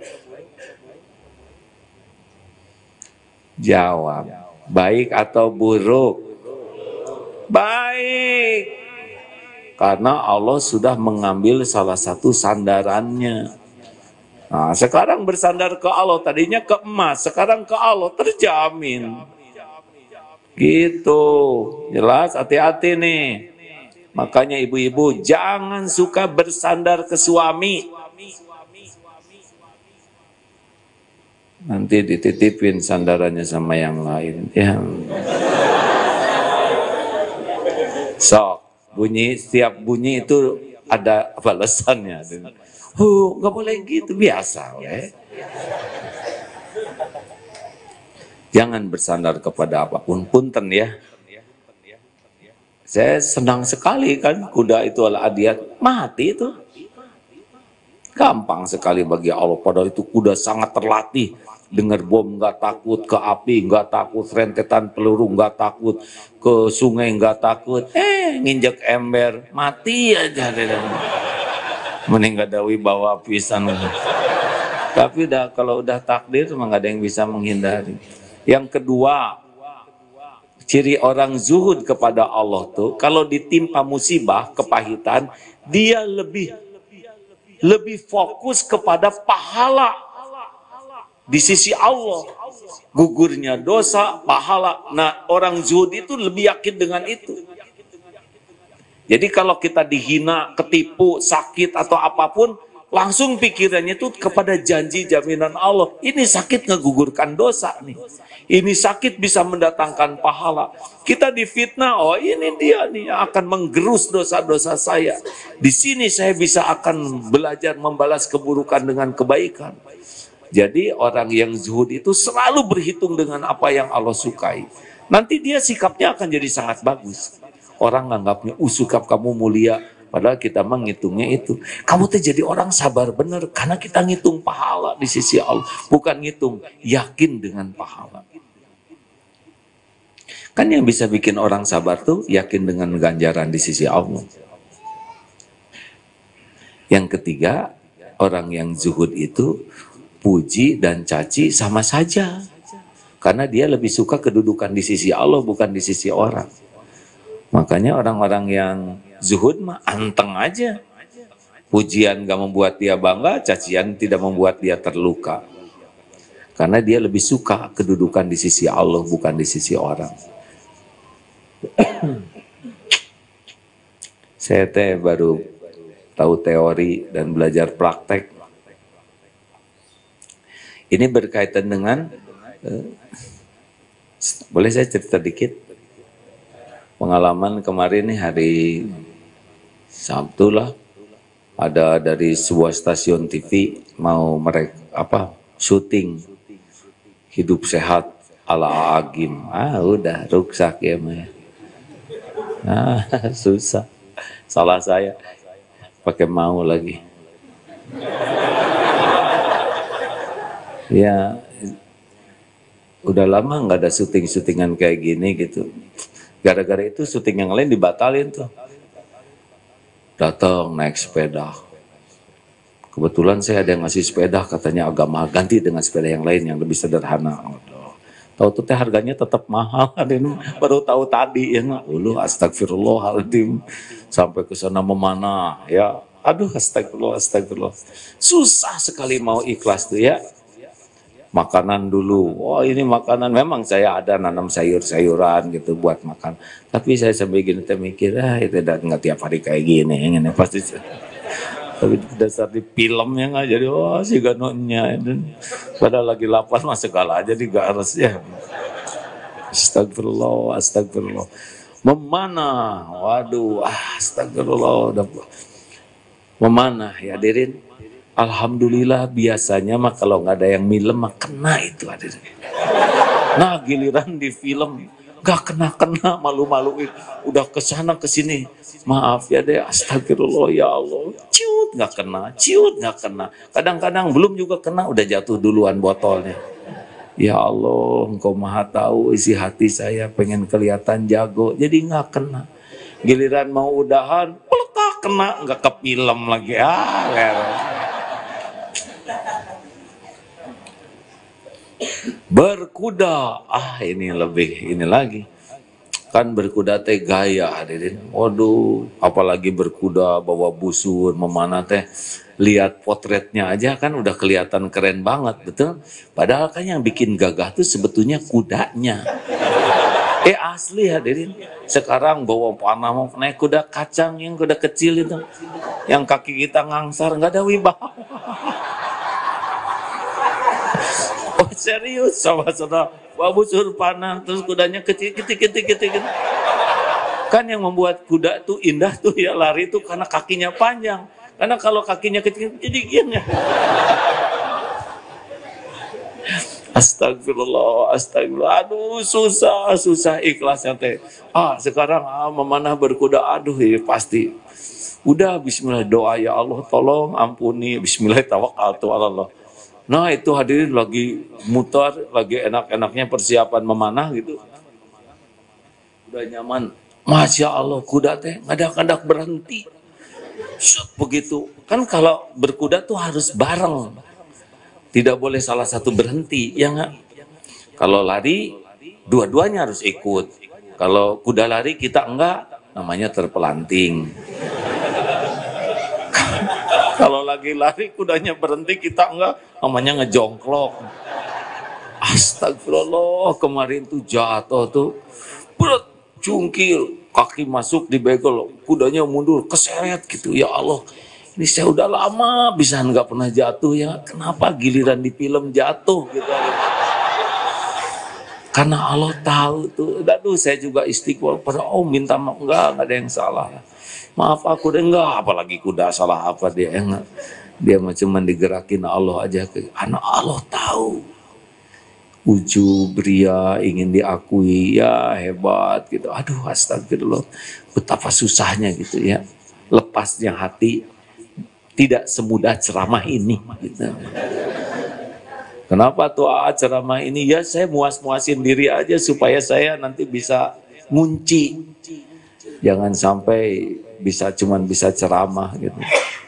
Jawab, baik atau buruk? Baik. Karena Allah sudah mengambil salah satu sandarannya. Nah, sekarang bersandar ke Allah, tadinya ke emas, sekarang ke Allah, terjamin. Gitu, jelas, hati-hati nih. Makanya ibu-ibu jangan suka bersandar ke suami. Nanti dititipin sandarannya sama yang lain. Ya. Sok. Bunyi, setiap bunyi itu ada balasannya. Nggak boleh gitu, biasa. Jangan bersandar kepada apapun. Punten ya. Saya senang sekali kan, kuda itu al-adiyat, mati itu. Gampang sekali bagi Allah, padahal itu kuda sangat terlatih. Dengar bom nggak takut, ke api nggak takut, rentetan peluru nggak takut, ke sungai nggak takut, nginjek ember, mati aja. Mending gak ada wibawa pisan. Tapi kalau udah takdir, memang gak ada yang bisa menghindari. Yang kedua, ciri orang zuhud kepada Allah tuh, kalau ditimpa musibah, kepahitan, dia lebih fokus kepada pahala di sisi Allah. Gugurnya dosa, pahala. Nah, orang zuhud itu lebih yakin dengan itu. Jadi kalau kita dihina, ketipu, sakit atau apapun, langsung pikirannya itu kepada janji jaminan Allah. Ini sakit ngegugurkan dosa nih. Ini sakit bisa mendatangkan pahala. Kita difitnah, oh ini dia nih yang akan menggerus dosa-dosa saya. Di sini saya bisa akan belajar membalas keburukan dengan kebaikan. Jadi orang yang zuhud itu selalu berhitung dengan apa yang Allah sukai. Nanti dia sikapnya akan jadi sangat bagus. Orang nganggapnya, sikap kamu mulia. Padahal kita menghitungnya itu. Kamu tuh jadi orang sabar benar. Karena kita ngitung pahala di sisi Allah. Bukan ngitung, yakin dengan pahala. Kan yang bisa bikin orang sabar tuh yakin dengan ganjaran di sisi Allah. Yang ketiga, orang yang zuhud itu puji dan caci sama saja. Karena dia lebih suka kedudukan di sisi Allah bukan di sisi orang. Makanya orang-orang yang zuhud mah anteng aja. Pujian gak membuat dia bangga, cacian tidak membuat dia terluka. Karena dia lebih suka kedudukan di sisi Allah bukan di sisi orang. Saya baru tahu teori dan belajar praktek. Ini berkaitan dengan, boleh saya cerita dikit? Pengalaman kemarin nih hari Sabtu lah, ada dari sebuah stasiun TV mau syuting hidup sehat ala Agim. Udah ruksak ya Maya. Susah. Salah saya pakai mau lagi. Ya, udah lama nggak ada syuting-syutingan kayak gini gitu. Gara-gara itu syuting yang lain dibatalin tuh. Datang naik sepeda Kebetulan saya ada yang ngasih sepeda, katanya agak mahal, ganti dengan sepeda yang lain yang lebih sederhana. Tahu tuh teh harganya tetap mahal, ini baru tahu tadi ya nggak. Astagfirullahaladzim, sampai ke sana memanah ya. Aduh, astagfirullah. Susah sekali mau ikhlas tuh ya. Makanan dulu, wah ini makanan, memang saya ada nanam sayur-sayuran gitu buat makan. Tapi saya sampai gini mikir, itu nggak tiap hari kayak gini, ini pasti. Tapi dasar di filmnya nggak jadi, wah si ganonya. Padahal lagi lapar mah segala aja digaras ya. Astagfirullah. Memanah, waduh, astagfirullah. Memanah ya hadirin. Alhamdulillah biasanya mah kalau nggak ada yang milem mah kena itu hadirin. Nah giliran di film nggak kena malu-maluin, udah kesana kesini, maaf ya deh, astagfirullah ya Allah, ciut nggak kena, kadang-kadang belum juga kena udah jatuh duluan botolnya. Ya Allah, Engkau maha tahu isi hati saya, pengen kelihatan jago jadi nggak kena. Giliran mau udahan, peletak kena, nggak ke film lagi. Berkuda, ini lagi. Kan berkuda teh gaya hadirin. Waduh, apalagi berkuda bawa busur, memanah teh. Lihat potretnya aja kan udah kelihatan keren banget, betul? Padahal kan yang bikin gagah tuh sebetulnya kudanya. Asli hadirin. Sekarang bawa panah mau naik kuda kacang, yang kuda kecil itu. Yang kaki kita ngangsar, nggak ada wibawa. Oh serius, sahabat-sahabat, bawa busur panah, terus kudanya kecil. Kan yang membuat kuda tuh indah tuh ya lari tuh karena kakinya panjang. Karena kalau kakinya kecil, jadi gini. Astagfirullah. Aduh, susah ikhlasnya teh. Sekarang memanah berkuda, aduh ya pasti. Udah bismillah doa, ya Allah tolong ampuni, bismillah tawakkaltu ala Allah. Nah itu hadirin lagi mutar, lagi enak-enaknya persiapan memanah gitu. Udah nyaman, Masya Allah kuda teh ngadak-ngadak berhenti. Begitu, kan kalau berkuda tuh harus bareng. Tidak boleh salah satu berhenti, ya nggak? Kalau lari, dua-duanya harus ikut. Kalau kuda lari kita enggak, namanya terpelanting. Kalau lagi lari kudanya berhenti kita enggak, namanya ngejongklok. Astagfirullah, kemarin tuh jatuh tuh, berat, cungkil, kaki masuk di begel, kudanya mundur, keseret gitu. Ya Allah, ini saya udah lama bisa nggak pernah jatuh ya, kenapa giliran di film jatuh gitu. Karena Allah tahu tuh, aduh saya juga istighfar, minta maaf, enggak ada yang salah. Maaf aku deh, enggak, apalagi kuda salah apa dia, enggak. Dia cuma digerakin Allah aja, karena Allah tahu. Ujub, ria, ingin diakui, ya hebat gitu. Aduh astagfirullah, betapa susahnya gitu ya. Lepasnya hati tidak semudah ceramah ini gitu. Kenapa tuh ceramah ini? Ya saya muas-muasin diri aja supaya saya nanti bisa ngunci. Jangan sampai cuman bisa ceramah gitu.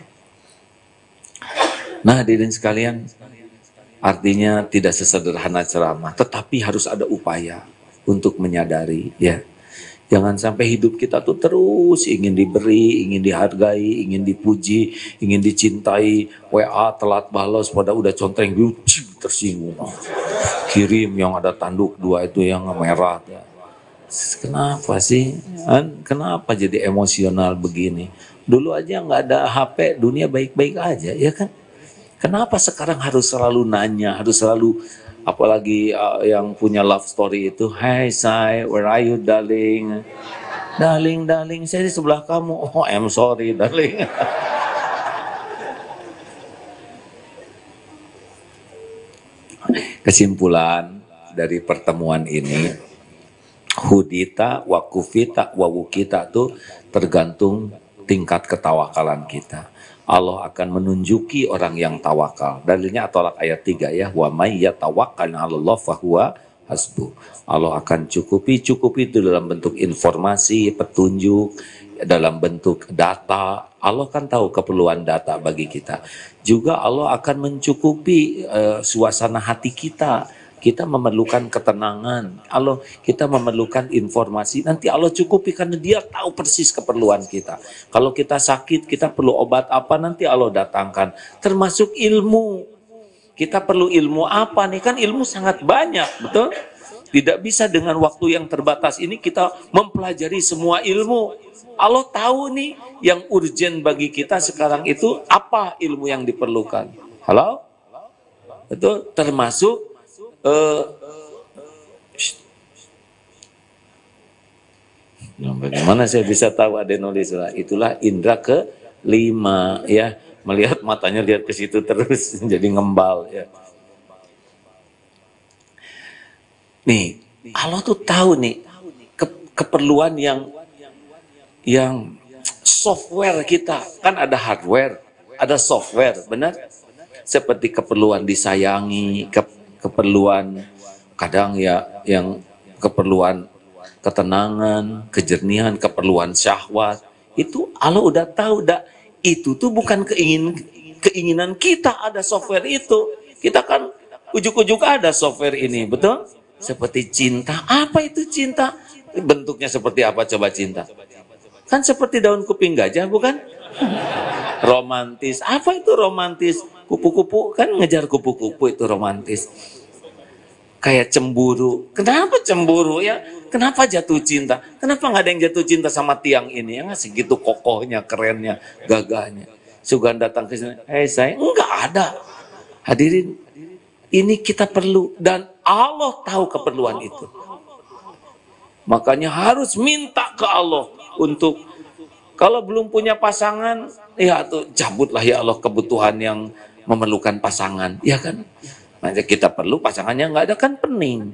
Nah hadirin sekalian, artinya tidak sesederhana ceramah, tetapi harus ada upaya untuk menyadari ya. Jangan sampai hidup kita tuh terus ingin diberi, ingin dihargai, ingin dipuji, ingin dicintai. WA telat balas pada udah contreng tersinggung. Kirim yang ada tanduk 2 itu yang merah. Kenapa sih? Kenapa jadi emosional begini? Dulu aja nggak ada HP, dunia baik-baik aja, ya kan? Kenapa sekarang harus selalu nanya, harus selalu, apalagi yang punya love story itu, hey say, where are you darling? Darling, saya di sebelah kamu. Oh, I'm sorry darling. Kesimpulan dari pertemuan ini, hudita, wakufita, wawukita itu tergantung tingkat ketawakalan kita. Allah akan menunjuki orang yang tawakal. Dalilnya At-Tolak ayat 3 ya. Wa may yatawakkal 'alallah fahuwa hasbuh. Allah akan cukupi itu dalam bentuk informasi, petunjuk, dalam bentuk data. Allah kan tahu keperluan data bagi kita. Juga Allah akan mencukupi suasana hati kita. Kita memerlukan ketenangan. Kita memerlukan informasi. Nanti Allah cukupi karena Dia tahu persis keperluan kita. Kalau kita sakit, kita perlu obat apa, nanti Allah datangkan. Termasuk ilmu. Kita perlu ilmu apa nih? Kan ilmu sangat banyak, betul? Tidak bisa dengan waktu yang terbatas ini kita mempelajari semua ilmu. Allah tahu nih yang urgent bagi kita sekarang itu apa ilmu yang diperlukan. Halo? Betul? Termasuk bagaimana saya bisa tahu ada nulis? Itulah indra ke-5 ya. Melihat matanya lihat ke situ terus jadi ngembal ya. Nih, Allah tuh tahu nih keperluan yang software kita. Kan ada hardware, ada software, benar? Seperti keperluan disayangi, keperluan kadang ya yang keperluan ketenangan, kejernihan, keperluan syahwat. Itu Allah udah tahu itu tuh bukan keinginan kita ada software itu. Kita kan ujuk-ujuk ada software ini, betul? Seperti cinta. Apa itu cinta? Bentuknya seperti apa coba cinta? Kan seperti daun kuping gajah, bukan? Romantis. Apa itu romantis? Kupu-kupu, kan ngejar kupu-kupu itu romantis. Kayak cemburu. Kenapa cemburu ya? Kenapa jatuh cinta? Kenapa nggak ada yang jatuh cinta sama tiang ini? Yang segitu kokohnya, kerennya, gagahnya. Sugan datang ke sini, saya enggak ada. Hadirin, ini kita perlu dan Allah tahu keperluan itu. Makanya harus minta ke Allah untuk kalau belum punya pasangan, ya tuh cabutlah ya Allah kebutuhan yang memerlukan pasangan, ya kan? Makanya kita perlu pasangannya nggak ada kan pening.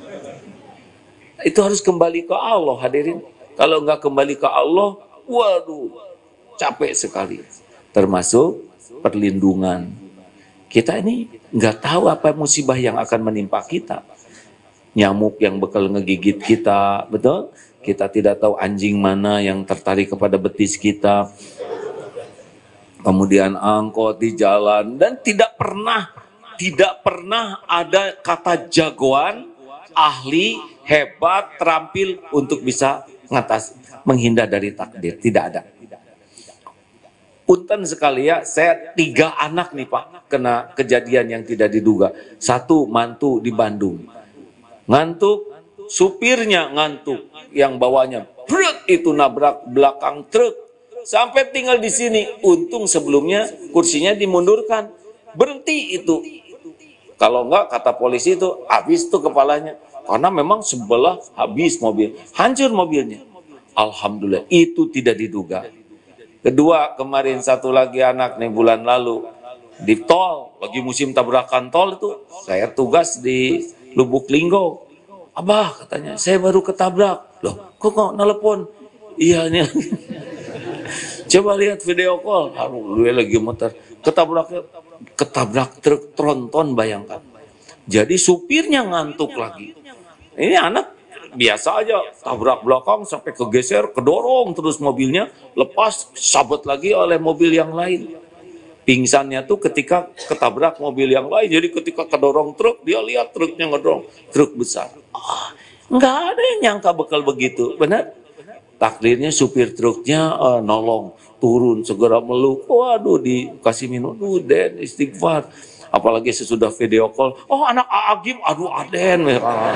Itu harus kembali ke Allah, hadirin. Kalau nggak kembali ke Allah, waduh, capek sekali. Termasuk perlindungan. Kita ini nggak tahu apa musibah yang akan menimpa kita. Nyamuk yang bakal ngegigit kita, betul? Kita tidak tahu anjing mana yang tertarik kepada betis kita. Kemudian angkot di jalan dan tidak pernah ada kata jagoan, ahli, hebat, terampil untuk bisa menghindar dari takdir. Tidak ada. Punten sekali ya, saya 3 anak nih Pak, kena kejadian yang tidak diduga. 1 mantu di Bandung. Ngantuk, supirnya ngantuk, yang bawanya brek itu nabrak belakang truk. Sampai tinggal di sini. Untung sebelumnya kursinya dimundurkan. Berhenti itu. Kalau enggak, kata polisi itu habis tuh kepalanya. Karena memang sebelah habis mobil. Hancur mobilnya. Alhamdulillah, itu tidak diduga. Kedua, kemarin 1 lagi anak nih bulan lalu. Di tol, lagi musim tabrakan tol itu. Saya tugas di Lubuk Linggo. Abah katanya, saya baru ketabrak. Loh, kok nelpon? Iya nih. Coba lihat video call. Dia lagi muter. Ketabrak truk tronton, bayangkan. Jadi supirnya ngantuk lagi. Ini anak biasa aja, tabrak belakang sampai kegeser, kedorong terus mobilnya, lepas, sabet lagi oleh mobil yang lain. Pingsannya tuh ketika ketabrak mobil yang lain. Jadi ketika kedorong truk, dia lihat truknya ngedorong, truk besar. Nggak ada yang nyangka bakal begitu, benar? Takdirnya supir truknya nolong, turun, segera meluk. Waduh, dikasih minum, Den, istighfar. Apalagi sesudah video call, oh anak Agim, aduh Aden.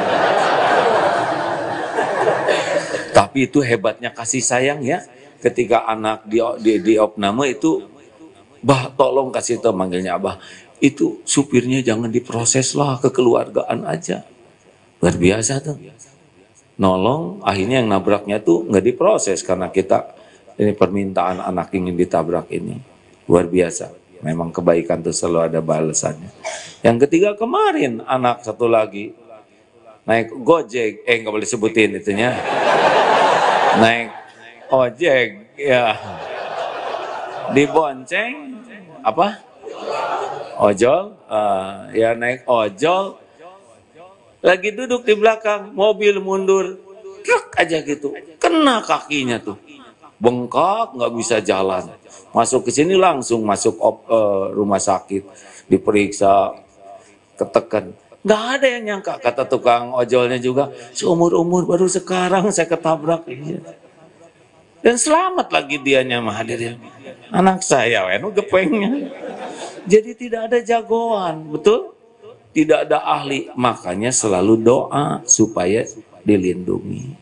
Tapi itu hebatnya kasih sayang ya. Ketika anak di opname itu, bah tolong kasih tahu, manggilnya Abah. Itu supirnya jangan diproses lah, kekeluargaan aja. Luar biasa tuh. Nolong, akhirnya yang nabraknya tuh nggak diproses karena kita ini permintaan anak ingin ditabrak ini. Luar biasa. Memang kebaikan tuh selalu ada balasannya. Yang ketiga kemarin anak 1 lagi naik Gojek, nggak boleh sebutin itunya. Naik ojek, ya. Dibonceng, apa? Ojol, ya naik ojol. Lagi duduk di belakang, mobil mundur, truk aja gitu, kena kakinya tuh, bengkak, nggak bisa jalan. Masuk ke sini langsung masuk rumah sakit, diperiksa, ketekan. Nggak ada yang nyangka, kata tukang ojolnya juga, seumur-umur baru sekarang saya ketabrak. Dan selamat lagi dianya mah hadirin. Anak saya, gepengnya. Jadi tidak ada jagoan, betul? Tidak ada ahli, makanya selalu doa supaya dilindungi.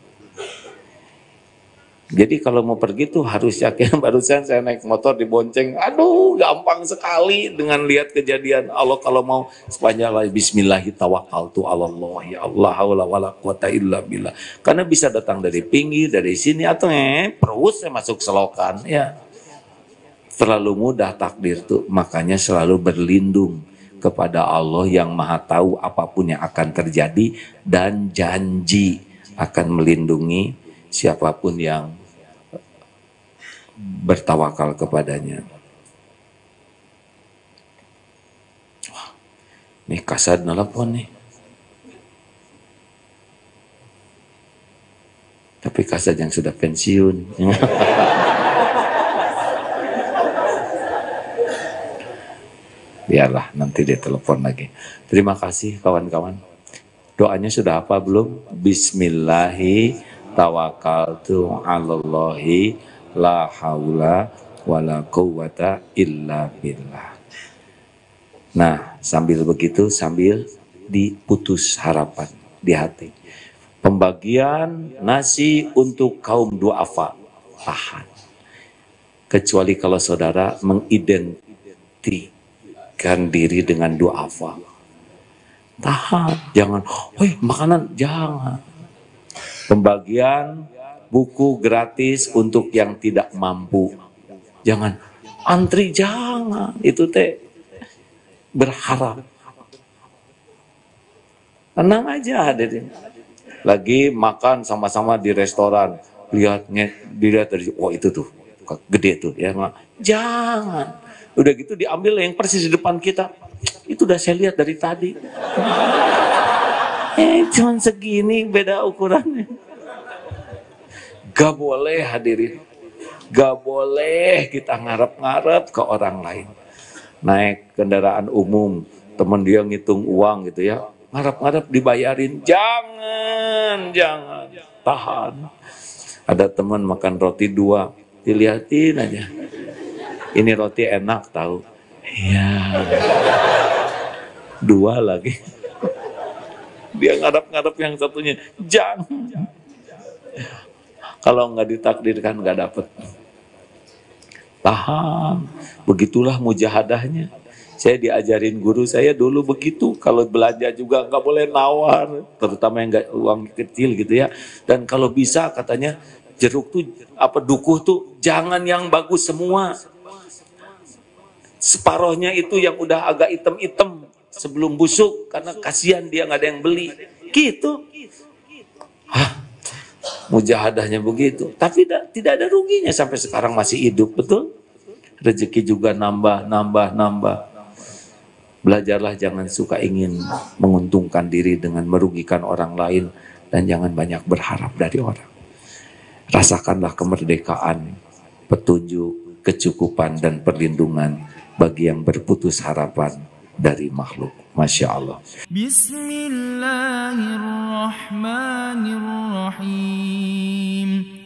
Jadi kalau mau pergi tuh harus yakin. Barusan saya naik motor dibonceng, aduh gampang sekali dengan lihat kejadian. Allah kalau mau sepanjang bismillahi tawakkaltu 'alallah, ya Allah haula wala quwata illa billah. Karena bisa datang dari pinggir, dari sini atau perus saya masuk selokan ya. Terlalu mudah takdir tuh, makanya selalu berlindung kepada Allah yang Maha tahu apapun yang akan terjadi dan janji akan melindungi siapapun yang bertawakal kepadanya. Wah, nih Kasad nelpon nih. Tapi Kasad yang sudah pensiun. Biarlah nanti dia telepon lagi. Terima kasih kawan-kawan. Doanya sudah apa belum? Bismillahi tawakkaltu 'alallahi la haula wala quwwata illa billah. Nah, sambil begitu, sambil diputus harapan di hati. Pembagian nasi untuk kaum duafa, tahan. Kecuali kalau saudara mengidentikan diri dengan duafa. Tahan, jangan, woi makanan, jangan. Pembagian buku gratis untuk yang tidak mampu. Jangan antri, jangan. Itu teh berharap. Tenang aja hadirin. Lagi makan sama-sama di restoran, dilihat dari, oh itu tuh gede tuh ya. Jangan. Udah gitu diambil yang persis di depan kita. Itu udah saya lihat dari tadi. Cuman segini beda ukurannya. Gak boleh hadirin. Gak boleh kita ngarep-ngarep ke orang lain. Naik kendaraan umum, temen dia ngitung uang gitu ya. Ngarep-ngarep dibayarin. Jangan. Tahan. Ada teman makan roti 2. Dilihatin aja. Ini roti enak tahu. Iya. 2 lagi. Dia ngarep-ngarep yang satunya. Jangan. Kalau nggak ditakdirkan nggak dapet. Tahan. Begitulah mujahadahnya. Saya diajarin guru saya dulu begitu. Kalau belanja juga nggak boleh nawar. Terutama yang nggak uang kecil gitu ya. Dan kalau bisa katanya jeruk tuh dukuh tuh jangan yang bagus semua. Separohnya itu yang udah agak hitam-hitam sebelum busuk. Karena kasihan dia nggak ada yang beli. Gitu. Mujahadahnya begitu. Tapi tidak ada ruginya sampai sekarang masih hidup. Betul? Rezeki juga nambah. Belajarlah jangan suka ingin menguntungkan diri dengan merugikan orang lain. Dan jangan banyak berharap dari orang. Rasakanlah kemerdekaan, petunjuk, kecukupan, dan perlindungan bagi yang berputus harapan dari makhluk. Masya Allah. Bismillahirrahmanirrahim.